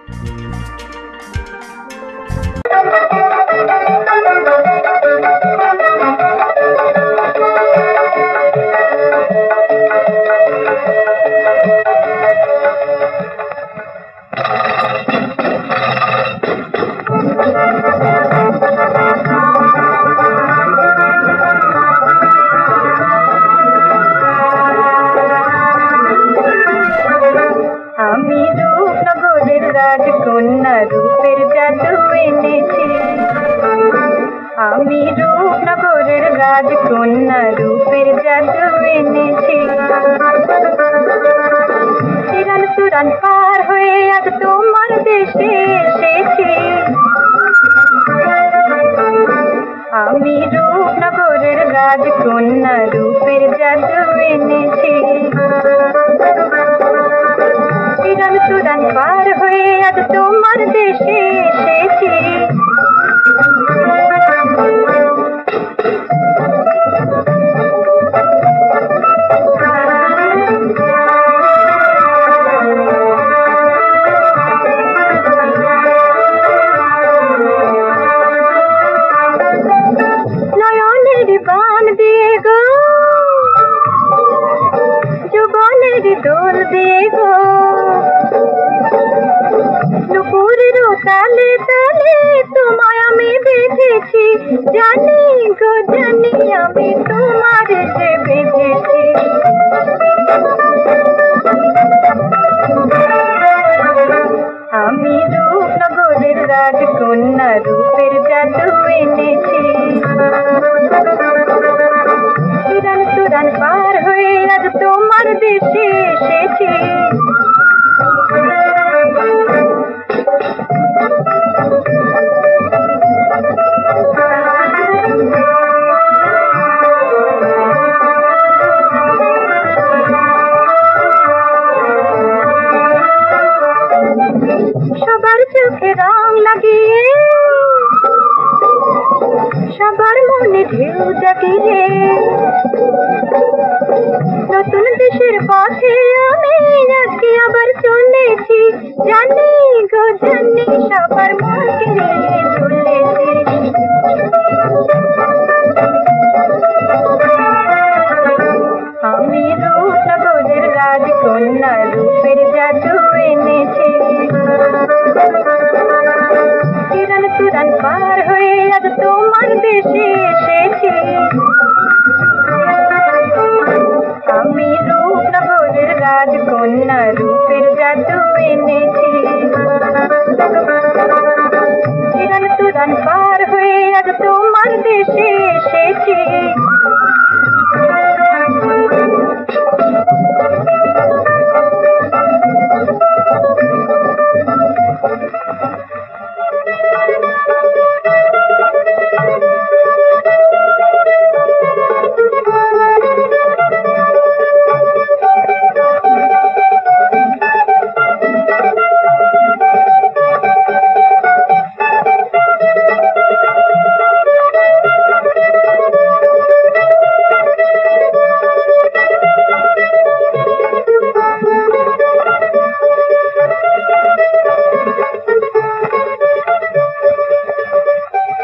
রাজকন্যা রূপের জাদু এনেছি, আমি রূপনগরের রাজকন্যা রূপের জাদু এনেছি। চিরান সুরান পার হয়ে আজ তোমার দেশে এসেছি, আমি রূপনগরের রাজকন্যা রূপের জাদু এনেছি। চিরান সুরান পার হয়ে আজ তোমার দেশে এসেছি, নয়নের বান দিয়ে গো, যৌবনের দোল দিয়ে গো, নুপুরের তালে তালে তোমায় আমি বেঁধেছি, জানি গো জানি আমি তোমার যে বেঁধেছি। আমি রূপনগরের রাজকন্যা রূপের জাদু এনেছি, সুরান সুরান পার হয়ে আজ তোমার দেশে এসেছি। সবার চোখে রং লাগিয়ে, সবার মনে ঢেউ জাগিয়ে, নতুন দেশের পথে আমি আজকে আবার চলেছি, জানি গো জানি সবার মনকে নিয়ে চলেছি। আমি রূপনগরের রাজকন্যা রূপের জাদু এনেছি, চিরান সুরান পার হয়ে আজ তোমার দেশে এসেছি, আমি রূপনগরের রাজকন্যা রূপের জাদু এনেছি, চিরান সুরান পার হয়ে আজ তোমার দেশে